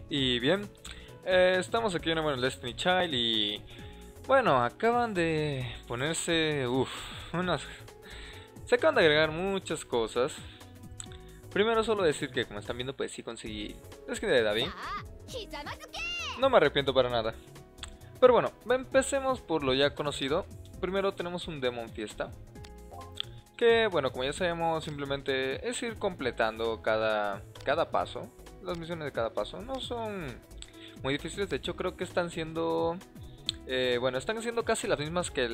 Y bien, estamos aquí en el Destiny Child y bueno, acaban de ponerse, se acaban de agregar muchas cosas. Primero solo decir que como están viendo pues sí conseguí la skin de Davi. No me arrepiento para nada. Pero bueno, empecemos por lo ya conocido. Primero tenemos un Demon Fiesta. Que bueno, como ya sabemos, simplemente es ir completando cada paso. Las misiones de cada paso no son muy difíciles, de hecho creo que están siendo... están siendo casi las mismas que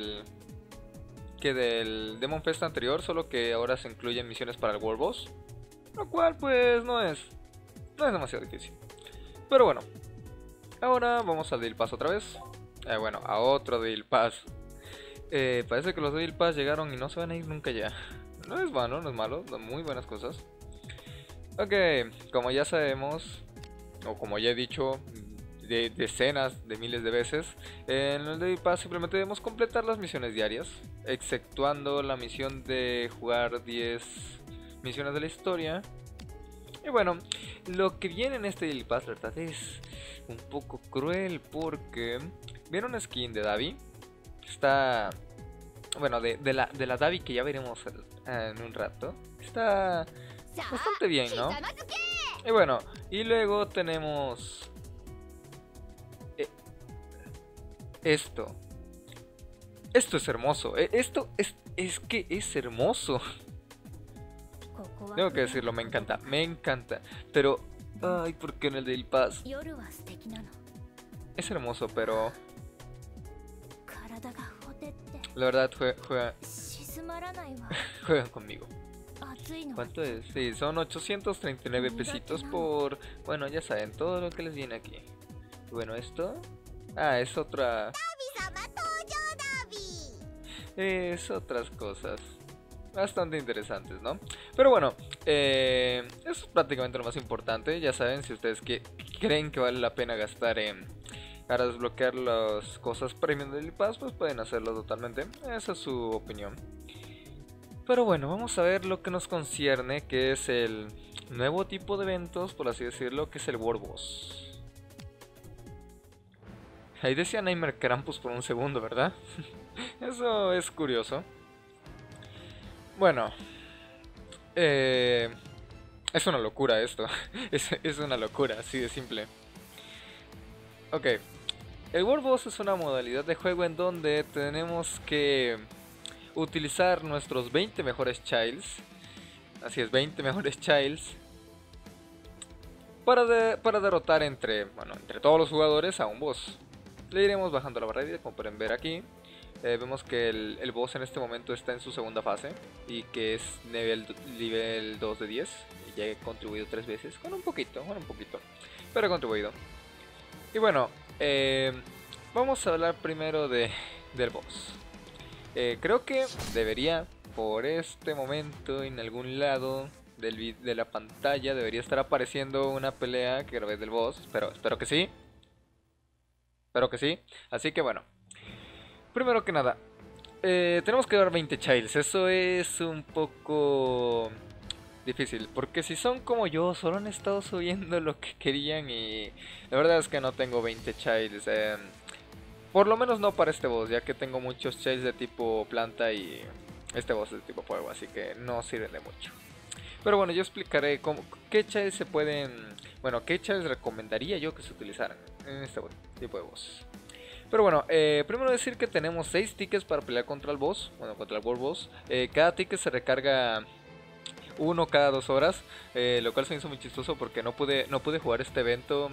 del Demon Fest anterior, solo que ahora se incluyen misiones para el World Boss. Lo cual pues no es demasiado difícil. Pero bueno, ahora vamos al Deal Pass otra vez. A otro Deal Pass. Parece que los Deal Pass llegaron y no se van a ir nunca ya. No es malo, no es malo, son muy buenas cosas. Ok, como ya sabemos, o como ya he dicho decenas de miles de veces, en el Daily Pass simplemente debemos completar las misiones diarias, exceptuando la misión de jugar 10 misiones de la historia. Y bueno, lo que viene en este Daily Pass, la verdad, es un poco cruel porque viene una skin de Davi. Está... Bueno, de la Davi que ya veremos en un rato. Está bastante bien, ¿no? Y bueno, y luego tenemos... Esto. Esto es hermoso. Esto es que es hermoso. Tengo que decirlo, me encanta. Me encanta. Pero... Ay, ¿por qué en el Daily Pass? Es hermoso, pero... La verdad, juegan conmigo. ¿Cuánto es? Sí, son 839 pesitos por... Bueno, ya saben, todo lo que les viene aquí. Bueno, esto... Ah, es otra... Es otras cosas bastante interesantes, ¿no? Pero bueno, eso es prácticamente lo más importante. Ya saben, si ustedes creen que vale la pena gastar para desbloquear las cosas premium del Pass, pues pueden hacerlo totalmente. Esa es su opinión. Pero bueno, vamos a ver lo que nos concierne, que es el nuevo tipo de eventos, por así decirlo, que es el World Boss. Ahí decía Nightmare Krampus por un segundo, ¿verdad? Eso es curioso. Bueno, es una locura esto. es una locura, así de simple. Ok, el World Boss es una modalidad de juego en donde tenemos que utilizar nuestros 20 mejores Childs. Así es, 20 mejores Childs. Para derrotar entre todos los jugadores a un boss. Le iremos bajando la barrera, como pueden ver aquí. Vemos que el boss en este momento está en su segunda fase y que es nivel 2 de 10. Ya he contribuido 3 veces, con un poquito, pero he contribuido. Y bueno, vamos a hablar primero del boss. Creo que debería, por este momento, en algún lado de la pantalla, debería estar apareciendo una pelea que grabé del boss. Espero que sí. Espero que sí. Así que bueno. Primero que nada, tenemos que dar 20 childs. Eso es un poco difícil, porque si son como yo, solo han estado subiendo lo que querían y la verdad es que no tengo 20 childs. Por lo menos no para este boss, ya que tengo muchos childs de tipo planta y este boss es de tipo fuego, así que no sirven de mucho. Pero bueno, yo explicaré qué childs se pueden... Bueno, qué childs recomendaría yo que se utilizaran en este tipo de boss. Pero bueno, primero decir que tenemos 6 tickets para pelear contra el boss, contra el World Boss. Cada ticket se recarga uno cada 2 horas, lo cual se me hizo muy chistoso porque no pude jugar este evento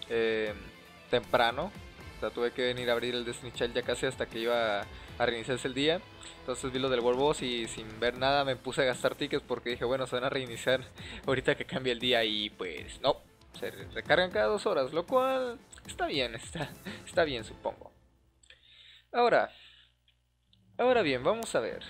temprano. O sea, tuve que venir a abrir el Destiny Child ya casi hasta que iba a reiniciarse el día. Entonces vi lo del World Boss y sin ver nada me puse a gastar tickets porque dije, bueno, se van a reiniciar ahorita que cambie el día y pues no. Se recargan cada 2 horas, lo cual está bien, está bien, supongo. Ahora bien, vamos a ver.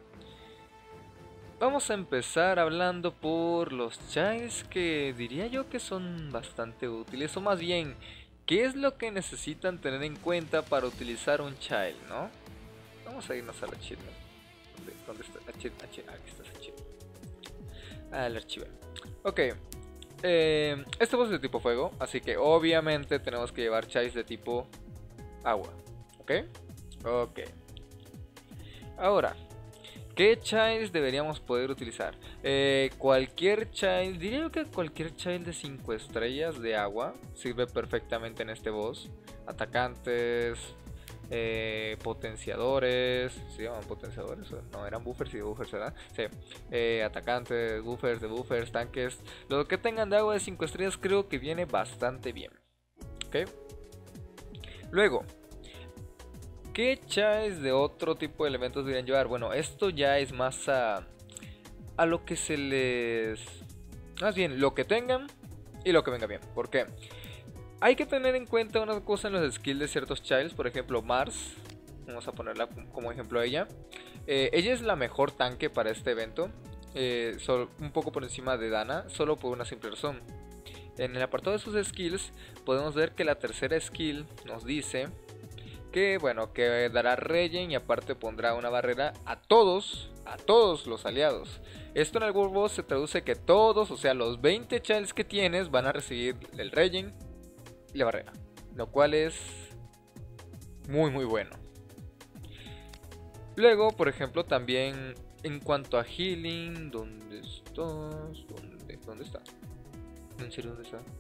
Vamos a empezar hablando por los childs que diría yo que son bastante útiles, o más bien, ¿qué es lo que necesitan tener en cuenta para utilizar un child, no? Vamos a irnos al archivo. ¿Dónde está el archivo? Aquí está el archivo. Ah, el archivo. Ok. este boss es de tipo fuego, así que obviamente tenemos que llevar childs de tipo agua. ¿Ok? Ok. Ahora, ¿qué childs deberíamos poder utilizar? Cualquier child, diría yo que cualquier child de 5 estrellas de agua sirve perfectamente en este boss. Atacantes, potenciadores, ¿se llaman potenciadores? No, eran buffers y buffers, ¿verdad? Sí, atacantes, buffers, debuffers, tanques. Lo que tengan de agua de 5 estrellas creo que viene bastante bien. ¿Ok? Luego, ¿qué childs de otro tipo de elementos deberían llevar? Bueno, esto ya es más a lo que se les... Más bien, lo que tengan y lo que venga bien. ¿Por qué? Hay que tener en cuenta una cosa en los skills de ciertos childs. Por ejemplo, Mars. Vamos a ponerla como ejemplo a ella. Ella es la mejor tanque para este evento. Un poco por encima de Dana. Solo por una simple razón. En el apartado de sus skills podemos ver que la tercera skill nos dice que, bueno, que dará regen y aparte pondrá una barrera a todos los aliados. Esto en el World Boss se traduce que todos, o sea, los 20 childs que tienes van a recibir el regen y la barrera, lo cual es muy bueno. Luego, por ejemplo, también en cuanto a healing, ¿dónde estás? ¿Dónde está? ¿En serio dónde está?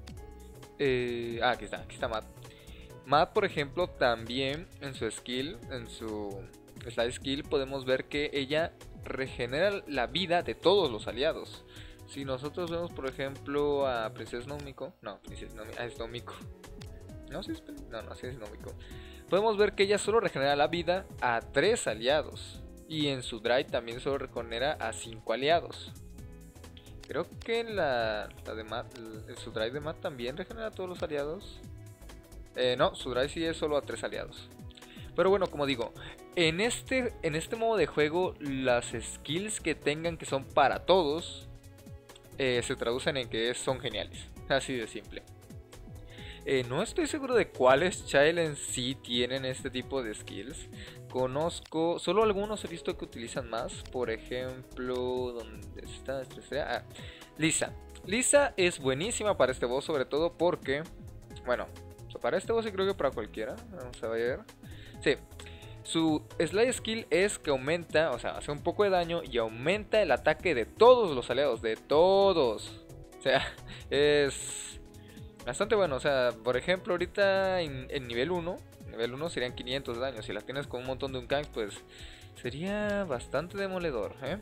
Aquí está Matt. Matt, por ejemplo, también en su skill, en su slide skill, podemos ver que ella regenera la vida de todos los aliados. Si nosotros vemos, por ejemplo, a Princesa Nómico, es Nómico. No, sí es Nómico. Podemos ver que ella solo regenera la vida a 3 aliados. Y en su drive también solo regenera a 5 aliados. Creo que su drive de Matt también regenera a todos los aliados. No, su drive sí es solo a 3 aliados. Pero bueno, como digo, en este modo de juego, las skills que tengan que son para todos se traducen en que son geniales. Así de simple. No estoy seguro de cuáles child en sí tienen este tipo de skills. Conozco, solo algunos he visto que utilizan más. Por ejemplo, ¿dónde está? Lisa. Lisa es buenísima para este boss, sobre todo porque, bueno, para este boss y creo que para cualquiera. Vamos a ver. Sí. Su slide skill es que aumenta, o sea, hace un poco de daño y aumenta el ataque de todos los aliados, de todos. O sea, es bastante bueno. O sea, por ejemplo, ahorita en nivel 1 serían 500 de daño. Si la tienes con un montón de uncanks, pues sería bastante demoledor, ¿eh?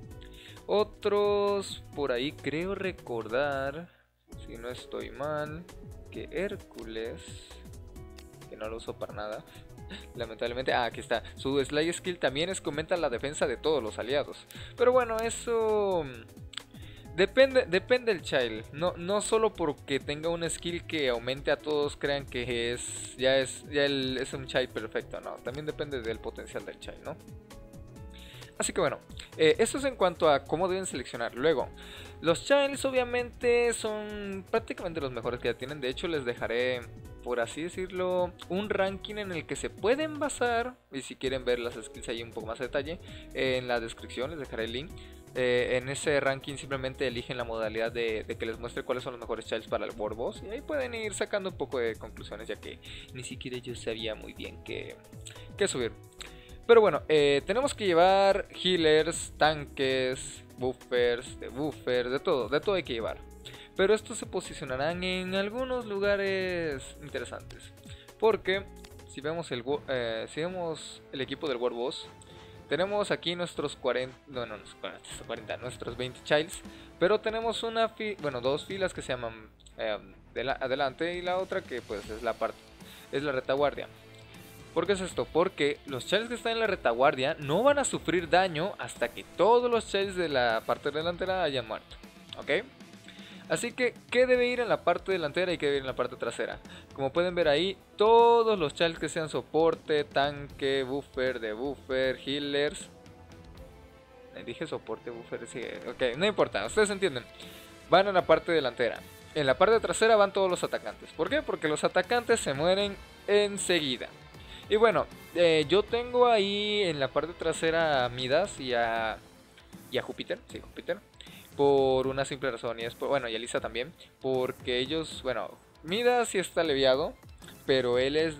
Otros por ahí creo recordar, si no estoy mal, que Hércules, que no lo uso para nada, lamentablemente. Aquí está. Su slide skill también es que aumenta la defensa de todos los aliados. Pero bueno, eso depende del child. No solo porque tenga una skill que aumente a todos crean que es un child perfecto. No, también depende del potencial del child, ¿no? Así que bueno, esto es en cuanto a cómo deben seleccionar. Luego, los childs obviamente son prácticamente los mejores que ya tienen. De hecho, les dejaré, por así decirlo, un ranking en el que se pueden basar. Y si quieren ver las skills ahí un poco más de detalle, en la descripción les dejaré el link. En ese ranking simplemente eligen la modalidad de que les muestre cuáles son los mejores childs para el World Boss. Y ahí pueden ir sacando un poco de conclusiones, ya que ni siquiera yo sabía muy bien qué subir. Pero bueno, tenemos que llevar healers, tanques, buffers, de todo hay que llevar. Pero estos se posicionarán en algunos lugares interesantes. Porque si vemos el equipo del World Boss, tenemos aquí nuestros 20 childs. Pero tenemos dos filas que se llaman adelante y la otra que pues es la retaguardia. ¿Por qué es esto? Porque los childs que están en la retaguardia no van a sufrir daño hasta que todos los childs de la parte delantera hayan muerto. ¿Ok? Así que, ¿qué debe ir en la parte delantera y qué debe ir en la parte trasera? Como pueden ver ahí, todos los childs que sean soporte, tanque, buffer, debuffer, healers. Dije soporte, buffer, sí, ok, no importa, ustedes entienden. Van a la parte delantera. En la parte trasera van todos los atacantes. ¿Por qué? Porque los atacantes se mueren enseguida. Y bueno, yo tengo ahí en la parte trasera a Midas y a Júpiter. Sí, Júpiter. por una simple razón, y es bueno, y Elisa también, porque ellos, bueno, Midas sí está leviado, pero él es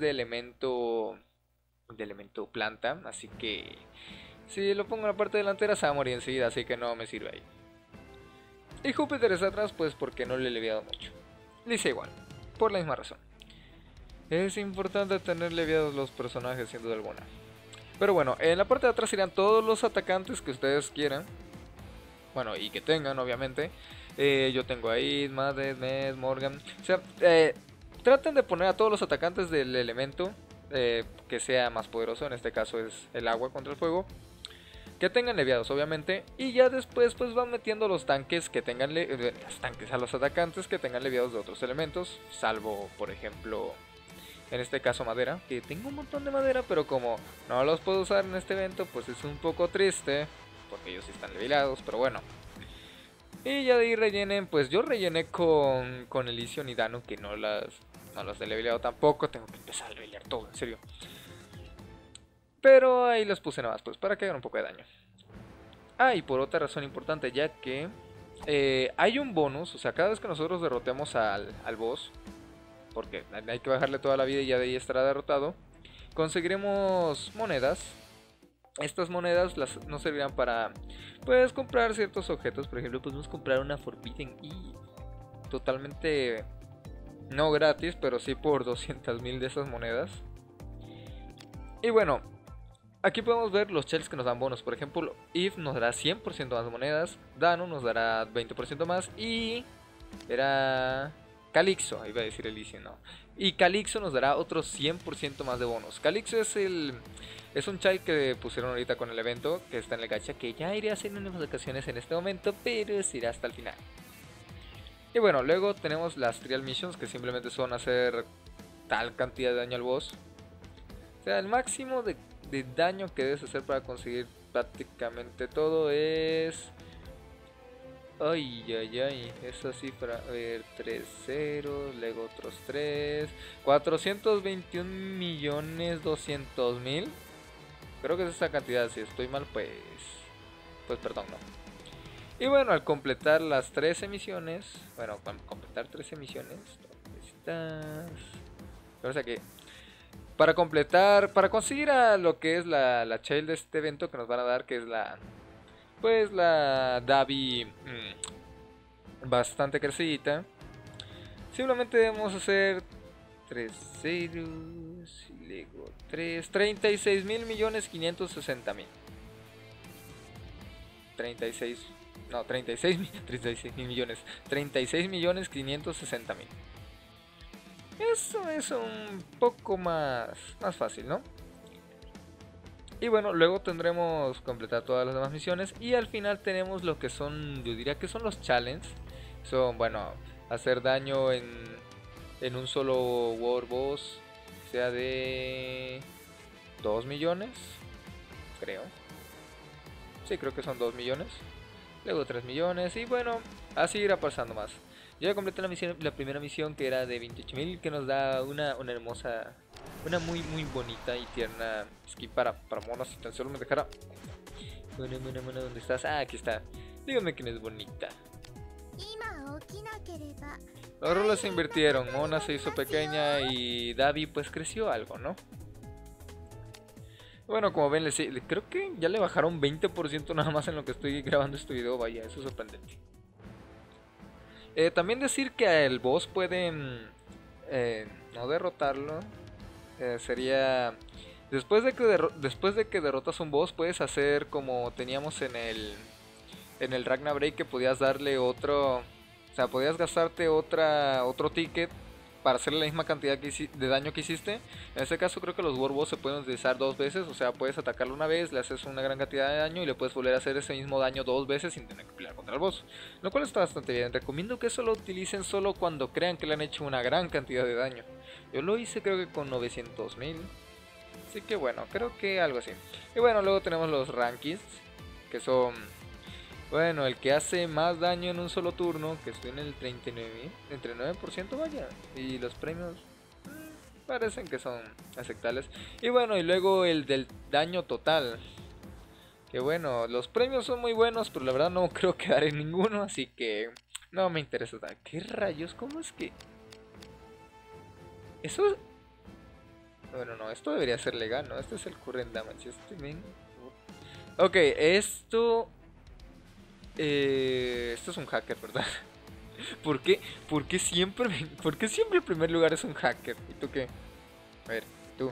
de elemento planta, así que si lo pongo en la parte delantera se va a morir enseguida, así que no me sirve ahí. Y Júpiter está atrás, pues porque no le he leviado mucho. Lisa igual, por la misma razón. Es importante tener leviados los personajes, sin duda alguna. Pero bueno, en la parte de atrás irán todos los atacantes que ustedes quieran. Bueno, y que tengan, obviamente. Yo tengo ahí Madres, Med, Morgan. O sea, traten de poner a todos los atacantes del elemento que sea más poderoso. En este caso es el agua contra el fuego. Que tengan leviados, obviamente. Y ya después, pues van metiendo los tanques que tengan los tanques a los atacantes que tengan leviados de otros elementos. Salvo, por ejemplo, en este caso madera. Que tengo un montón de madera, pero como no los puedo usar en este evento, pues es un poco triste. Porque ellos sí están leviados, pero bueno. Y ya de ahí rellenen, pues yo rellené con Elysion y Dano, que no las he leveleado tampoco. Tengo que empezar a levelear todo, en serio. Pero ahí los puse nada más, pues para que hagan un poco de daño. Ah, y por otra razón importante, ya que hay un bonus, o sea, cada vez que nosotros derrotemos al boss, porque hay que bajarle toda la vida y ya de ahí estará derrotado, conseguiremos monedas. Estas monedas nos servirán para, pues, comprar ciertos objetos. Por ejemplo, podemos comprar una Forbidden E. Totalmente no gratis, pero sí por 200.000 de esas monedas. Y bueno, aquí podemos ver los shells que nos dan bonos. Por ejemplo, If nos dará 100% más monedas, Dano nos dará 20% más y era Calixo, iba a decir Elysium, no. Y Calixo nos dará otros 100% más de bonos. Calixo es un child que pusieron ahorita con el evento, que está en el gacha, que ya iré a hacer unas ocasiones en este momento, pero será hasta el final. Y bueno, luego tenemos las Trial Missions, que simplemente son hacer tal cantidad de daño al boss. O sea, el máximo de daño que debes hacer para conseguir prácticamente todo es... Ay, ay, ay, esa cifra, a ver, 3 ceros, luego otros 3, 421.200.000. Creo que es esa cantidad, si estoy mal, pues perdón, no. Y bueno, al completar las 13 misiones, bueno, al completar 13 misiones, necesitas... O sea que, para conseguir a lo que es la child de este evento que nos van a dar, que es la... Pues la Davi bastante crecidita. Simplemente debemos hacer 3 ceros y luego 3, 36.560.000. 36, no, 36 mil millones. 36.560.000. Eso es un poco más fácil, ¿no? Y bueno, luego tendremos completar todas las demás misiones. Y al final tenemos lo que son, yo diría que son los challenges. Son, bueno, hacer daño en un solo War Boss, sea de 2 millones, creo. Sí, creo que son 2 millones. Luego 3 millones y bueno, así irá pasando más. Yo ya completé la primera misión, que era de 28.000, que nos da una hermosa, una muy bonita y tierna skin para monas. Si tan solo me dejara... Bueno, ¿dónde estás? Ah, aquí está. Dígame quién es bonita. Los roles se invirtieron, Mona se hizo pequeña y Davi pues creció algo, ¿no? Bueno, como ven, creo que ya le bajaron 20% nada más en lo que estoy grabando este video. Vaya, eso es sorprendente. También decir que el boss pueden no derrotarlo. Sería... Después de que derrotas un boss, puedes hacer como teníamos en el Ragnarok, que podías darle otro... O sea, podías gastarte otro ticket para hacerle la misma cantidad de daño que hiciste. En este caso creo que los War Boss se pueden utilizar 2 veces. O sea, puedes atacarlo una vez, le haces una gran cantidad de daño y le puedes volver a hacer ese mismo daño 2 veces sin tener que pelear contra el boss. Lo cual está bastante bien. Recomiendo que eso lo utilicen solo cuando crean que le han hecho una gran cantidad de daño. Yo lo hice creo que con 900.000. Así que bueno, creo que algo así. Y bueno, luego tenemos los rankings, que son... Bueno, el que hace más daño en un solo turno, que estoy en el 39, entre 9%, vaya. Y los premios parecen que son aceptables. Y bueno, y luego el del daño total. Que bueno, los premios son muy buenos, pero la verdad no creo quedar en ninguno, así que no me interesa nada. ¿Qué rayos? ¿Cómo es que...? Eso... Bueno, no, esto debería ser legal, ¿no? Este es el current damage. Ok, esto... esto es un hacker, ¿verdad? ¿Por qué? ¿Por qué siempre, ¿por qué siempre el primer lugar es un hacker? ¿Y tú qué? A ver, tú.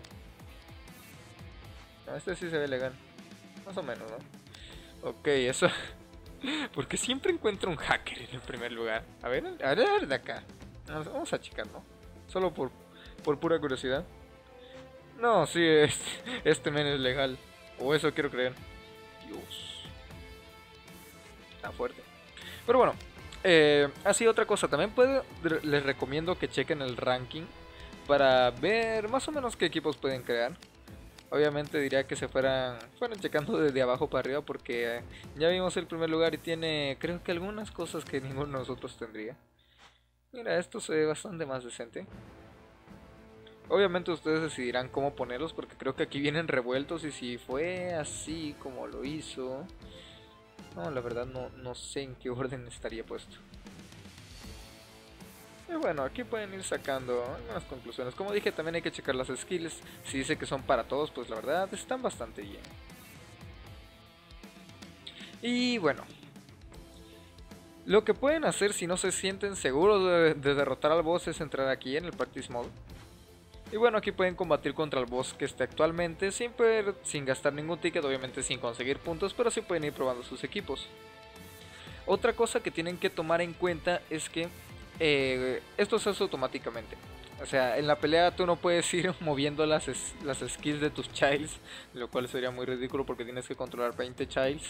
No, este sí se ve legal. Más o menos, ¿no? Ok, eso... Porque siempre encuentro un hacker en el primer lugar. A ver de acá. Vamos a checar, ¿no? Solo por pura curiosidad. No, sí, este men es legal. O eso quiero creer. Dios. Está fuerte. Pero bueno. Así otra cosa. También les recomiendo que chequen el ranking. Para ver más o menos qué equipos pueden crear. Obviamente diría que fueran checando desde abajo para arriba porque ya vimos el primer lugar y tiene creo que algunas cosas que ninguno de nosotros tendría. Mira, esto se ve bastante más decente. Obviamente ustedes decidirán cómo ponerlos porque creo que aquí vienen revueltos y si fue así como lo hizo... No, la verdad no sé en qué orden estaría puesto. Y bueno, aquí pueden ir sacando algunas conclusiones. Como dije, también hay que checar las skills. Si dice que son para todos, pues la verdad están bastante bien. Y bueno, lo que pueden hacer si no se sienten seguros de derrotar al boss es entrar aquí en el Practice Mode. Y bueno, aquí pueden combatir contra el boss que esté actualmente sin gastar ningún ticket, obviamente sin conseguir puntos, pero sí pueden ir probando sus equipos. Otra cosa que tienen que tomar en cuenta es que esto se hace automáticamente. O sea, en la pelea tú no puedes ir moviendo las skills de tus childs, lo cual sería muy ridículo porque tienes que controlar 20 childs.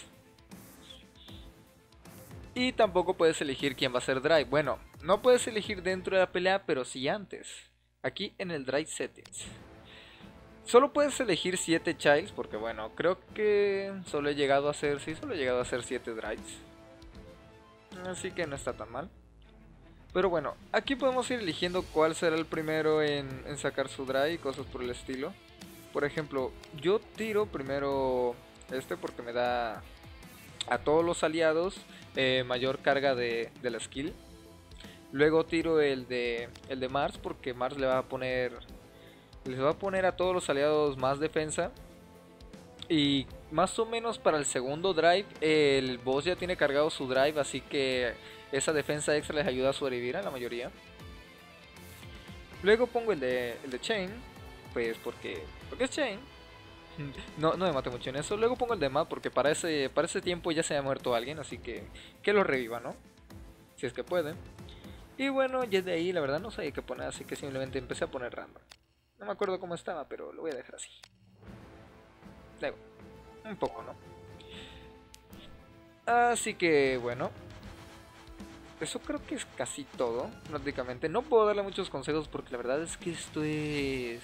Y tampoco puedes elegir quién va a ser drive. Bueno, no puedes elegir dentro de la pelea, pero sí antes. Aquí en el drive settings. Solo puedes elegir 7 childs, porque bueno, creo que solo he llegado a hacer, sí, solo he llegado a hacer 7 drives. Así que no está tan mal. Pero bueno, aquí podemos ir eligiendo cuál será el primero en sacar su drive y cosas por el estilo. Por ejemplo, yo tiro primero este porque me da a todos los aliados mayor carga de la skill. Luego tiro el de Mars porque Mars les va a poner a todos los aliados más defensa. Y más o menos para el segundo drive el boss ya tiene cargado su drive, así que esa defensa extra les ayuda a sobrevivir a la mayoría. Luego pongo el de Chain, pues porque es Chain. No me maté mucho en eso. Luego pongo el de Matt porque para ese tiempo ya se había muerto alguien, así que lo reviva, ¿no? Si es que puede. Y bueno, ya de ahí la verdad no sabía qué poner, así que simplemente empecé a poner random. No me acuerdo cómo estaba, pero lo voy a dejar así. Luego, un poco, ¿no? Así que bueno, eso creo que es casi todo, prácticamente. No puedo darle muchos consejos porque la verdad es que esto es...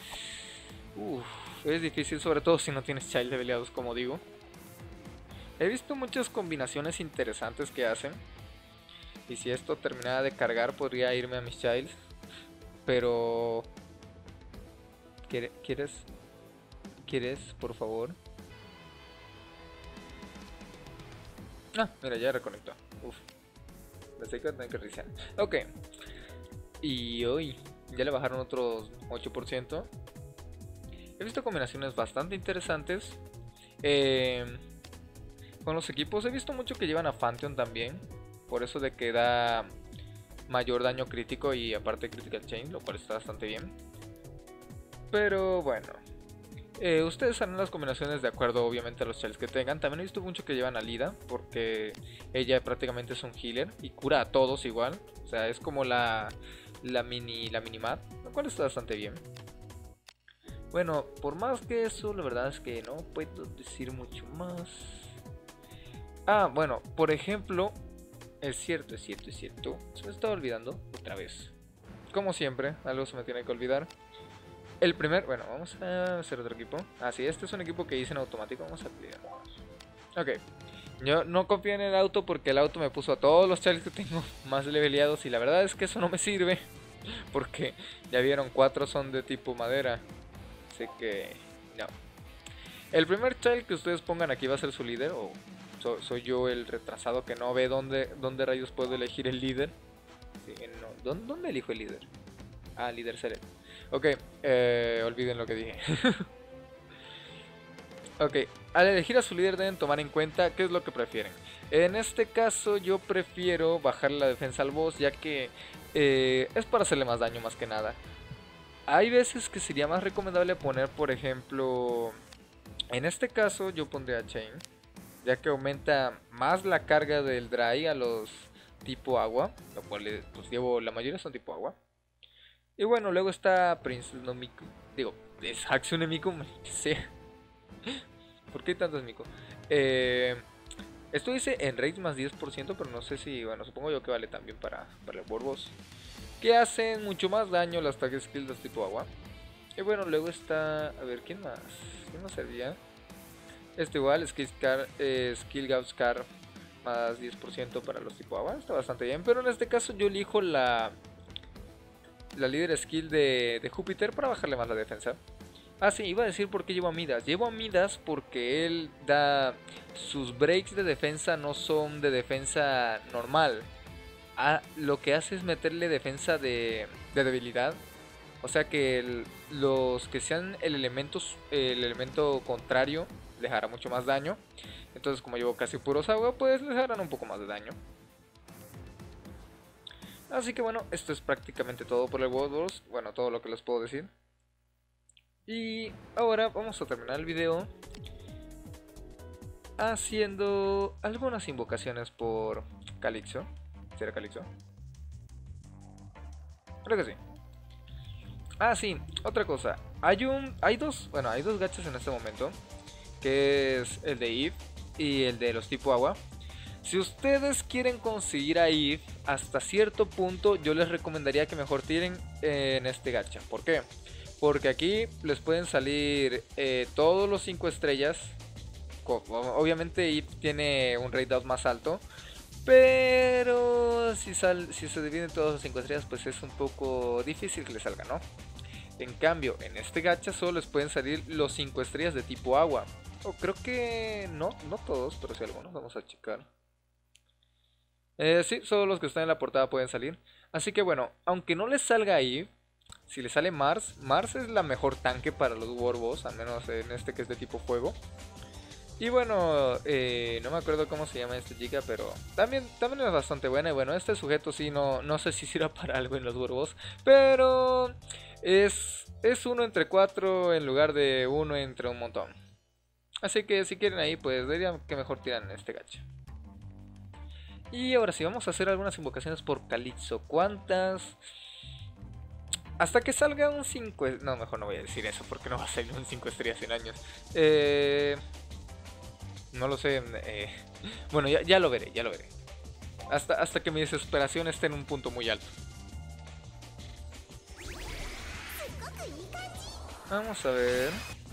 es difícil, sobre todo si no tienes child leveleados, como digo. He visto muchas combinaciones interesantes que hacen. Y si esto terminara de cargar podría irme a mis childs. Pero... ¿Quieres, por favor? Ah, mira, ya reconectó. Uf. Pensé que iba a tener que reiniciar. Ok. Y hoy ya le bajaron otros 8%. He visto combinaciones bastante interesantes. Con los equipos he visto mucho que llevan a Pantheon también. Por eso de que da mayor daño crítico y aparte Critical Chain, lo cual está bastante bien. Pero bueno. Ustedes harán las combinaciones de acuerdo obviamente a los chales que tengan. También he visto mucho que llevan a Lida, porque ella prácticamente es un healer y cura a todos igual. O sea, es como la mini-map, lo cual está bastante bien. Bueno, por más que eso, la verdad es que no puedo decir mucho más. Ah, bueno, por ejemplo, es cierto. Se me estaba olvidando otra vez. Como siempre, algo se me tiene que olvidar. Bueno, vamos a hacer otro equipo. Sí, este es un equipo que hice en automático. Vamos a activar. Ok. Yo no confío en el auto porque el auto me puso a todos los charles que tengo más leveleados. Y la verdad es que eso no me sirve. Porque ya vieron, 4 son de tipo madera. Así que no. El primer child que ustedes pongan aquí va a ser su líder. O soy yo el retrasado que no ve dónde rayos puedo elegir el líder. Sí, no. ¿Dónde elijo el líder? Ah, líder select. Ok, olviden lo que dije. Ok, al elegir a su líder deben tomar en cuenta qué es lo que prefieren. En este caso yo prefiero bajar la defensa al boss, ya que es para hacerle más daño más que nada. Hay veces que sería más recomendable poner, por ejemplo, en este caso yo pondría Chain, ya que aumenta más la carga del Dry a los tipo agua, lo cual pues llevo, la mayoría son tipo agua. Y bueno, luego está Princess no Miku, digo, es Hatsune Miku, sí. ¿Por qué hay tantos Miku? Esto dice en rate más 10%, pero no sé si, bueno, supongo yo que vale también para el World Boss, que hacen mucho más daño las tag skills de tipo agua. Y bueno, luego está, a ver, ¿quién más? ¿Quién más sería? Este igual, Skill Gauge Scar más 10% para los tipo agua, está bastante bien, pero en este caso yo elijo la líder skill de Júpiter para bajarle más la defensa. Ah, sí, iba a decir por qué llevo a Midas. Llevo a Midas porque él da... Sus breaks de defensa no son de defensa normal. Lo que hace es meterle defensa de debilidad. O sea que los que sean el elemento contrario les hará mucho más daño. Entonces como llevo casi puros agua, pues les harán un poco más de daño. Así que bueno, esto es prácticamente todo por el World Wars. Bueno, todo lo que les puedo decir. Y ahora vamos a terminar el video haciendo algunas invocaciones por Calixo. ¿Será Calixo? Creo que sí. Ah, sí, otra cosa. Hay dos gachas en este momento, que es el de Eve y el de los tipo agua. Si ustedes quieren conseguir a Eve hasta cierto punto, yo les recomendaría que mejor tiren en este gacha. ¿Por qué? Porque aquí les pueden salir todos los 5 estrellas. Obviamente Eve tiene un rate out más alto, pero si se dividen todos los 5 estrellas, pues es un poco difícil que les salga, ¿no? En cambio, en este gacha solo les pueden salir los 5 estrellas de tipo agua. Creo que no todos, pero sí algunos. Vamos a checar. Sí, solo los que están en la portada pueden salir. Así que bueno, aunque no les salga ahí, si les sale Mars es la mejor tanque para los World Boss, al menos en este que es de tipo fuego. Y bueno, no me acuerdo cómo se llama esta chica, pero también es bastante buena. Y bueno, este sujeto sí no sé si sirva para algo en los World Boss, pero es 1 entre 4 en lugar de 1 entre un montón. Así que si quieren ahí, pues diría que mejor tiran este gacha. Y ahora sí, vamos a hacer algunas invocaciones por Calixo. ¿Cuántas? Hasta que salga un 5... No, mejor no voy a decir eso porque no va a salir un 5 estrellas en años. No lo sé. Bueno, ya lo veré, ya lo veré. Hasta que mi desesperación esté en un punto muy alto. Vamos a ver.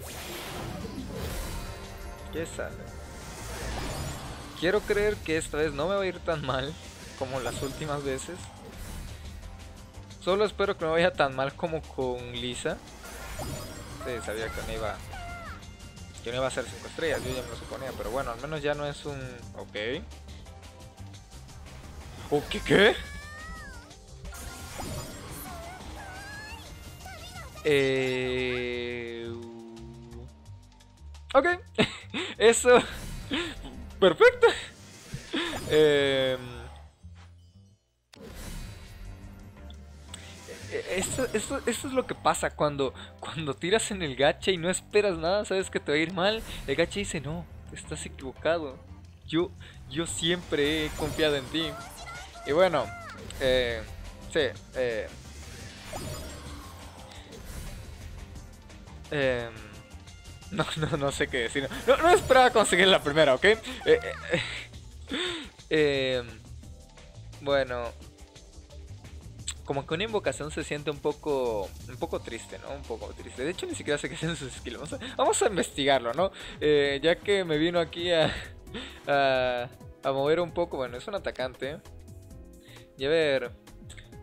¿Qué sale? Quiero creer que esta vez no me va a ir tan mal como las últimas veces. Solo espero que no vaya tan mal como con Lisa. Sí, sabía que no iba a ser 5 estrellas, yo ya me lo suponía. Pero bueno, al menos ya no es un... Ok. ¿Ok qué? Ok. Eso... Perfecto. Esto es lo que pasa cuando tiras en el gacha y no esperas nada, sabes que te va a ir mal. El gacha dice, no, estás equivocado. Yo siempre he confiado en ti. Y bueno, sí, no sé qué decir. No esperaba conseguir la primera, ¿ok? Bueno, como que una invocación se siente un poco triste, ¿no? Un poco triste. De hecho, ni siquiera sé qué hacen sus skills. Vamos a investigarlo, ¿no? Ya que me vino aquí a mover un poco. Bueno, es un atacante. Y a ver,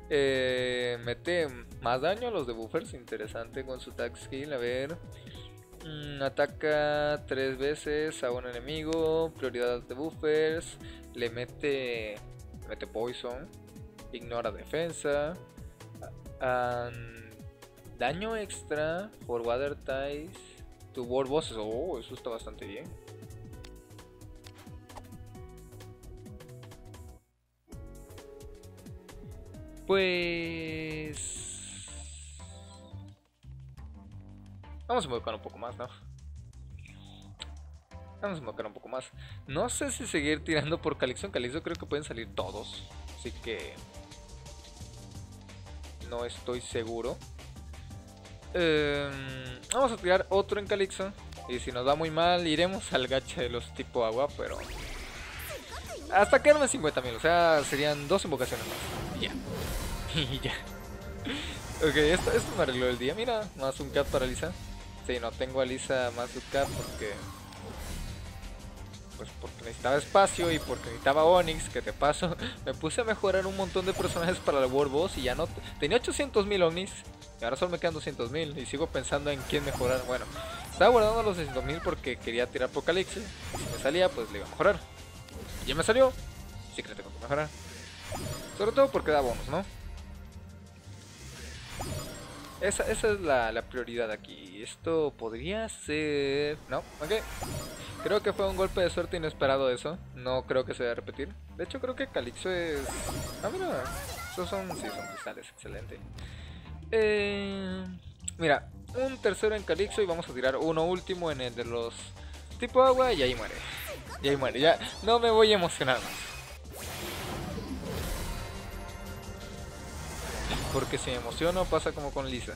mete más daño a los debuffers. Interesante con su tag skill. A ver, Ataca 3 veces a un enemigo. Prioridad de buffers. Le mete poison. Ignora defensa. Daño extra por water ties to world bosses. Oh, eso está bastante bien. Pues vamos a invocar un poco más, ¿no? Vamos a invocar un poco más. No sé si seguir tirando por Calixo. En Calixo creo que pueden salir todos, así que no estoy seguro. Vamos a tirar otro en Calixo. Y si nos va muy mal, iremos al gacha de los tipo agua, pero hasta quedarme 50.000, o sea, serían 2 invocaciones más. Y ya. Y ya. Ok, esto me arregló el día. Mira, más un cat para Lisa. Sí, no tengo a Lisa más un cat porque necesitaba espacio y porque necesitaba Onix, que te paso. Me puse a mejorar un montón de personajes para el World Boss y ya no... Tenía 800.000 Onix y ahora solo me quedan 200.000 y sigo pensando en quién mejorar. Bueno, estaba guardando los 600.000 porque quería tirar por Calixo. Si me salía, pues le iba a mejorar. Ya me salió, sí que le tengo que mejorar. Sobre todo porque da bonus, ¿no? Esa es la prioridad aquí. Esto podría ser... No, ok. Creo que fue un golpe de suerte inesperado eso. No creo que se vaya a repetir. De hecho creo que Calixo es... Ah, mira. Estos son... Sí, son cristales. Excelente. Mira, un tercero en Calixo y vamos a tirar uno último en el de los tipo agua y ahí muere. Y ahí muere. Ya no me voy a emocionar más. Porque si me emociono pasa como con Lisa.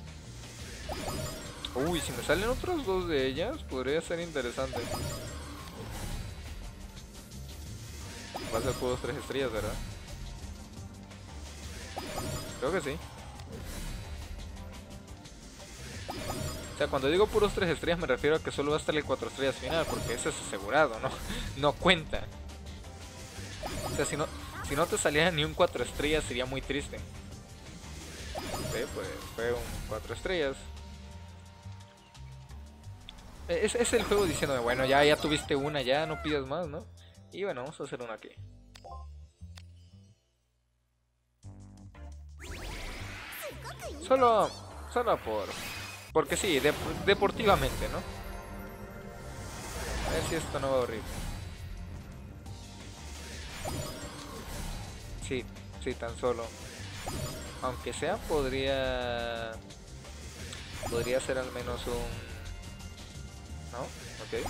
Uy, si me salen otros dos de ellas, podría ser interesante. Va a ser puros 3 estrellas, ¿verdad? Creo que sí. O sea, cuando digo puros 3 estrellas me refiero a que solo va a estar el 4 estrellas final, porque ese es asegurado, ¿no? No cuenta. O sea, si no te saliera ni un 4 estrellas sería muy triste. Pues fue un 4 estrellas. Es el juego diciéndome, bueno, ya tuviste una, ya no pidas más, ¿no? Y bueno, vamos a hacer una aquí. Solo porque sí, deportivamente, ¿no? A ver si esto no va horrible. Sí, tan solo. Aunque sea, podría ser al menos un... ¿No? Ok.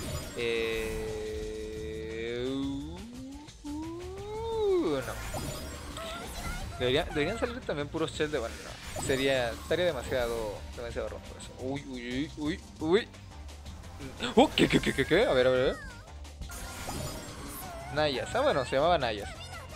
No. Deberían salir también puros shells de... Bueno, no. Estaría demasiado roto eso. Uy. ¿Qué? A ver. Nayas. Ah, bueno, se llamaba Nayas.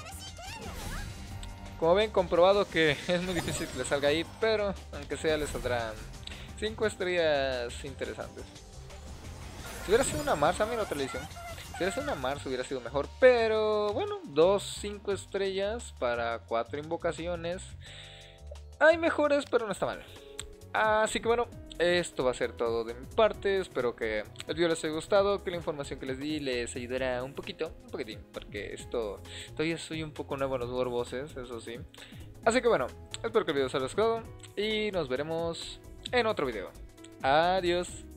Como ven, comprobado que es muy difícil que le salga ahí, pero aunque sea le saldrán 5 estrellas interesantes. Si hubiera sido una Mars, a mí no te lo dicen. Si hubiera sido una Mars hubiera sido mejor, pero bueno, 5 estrellas para 4 invocaciones. Hay mejores, pero no está mal. Así que bueno, esto va a ser todo de mi parte. Espero que el video les haya gustado, que la información que les di les ayudará un poquitín, porque todavía soy un poco nuevo en los World Bosses, eso sí. Así que bueno, espero que el video les haya gustado y nos veremos en otro video. Adiós.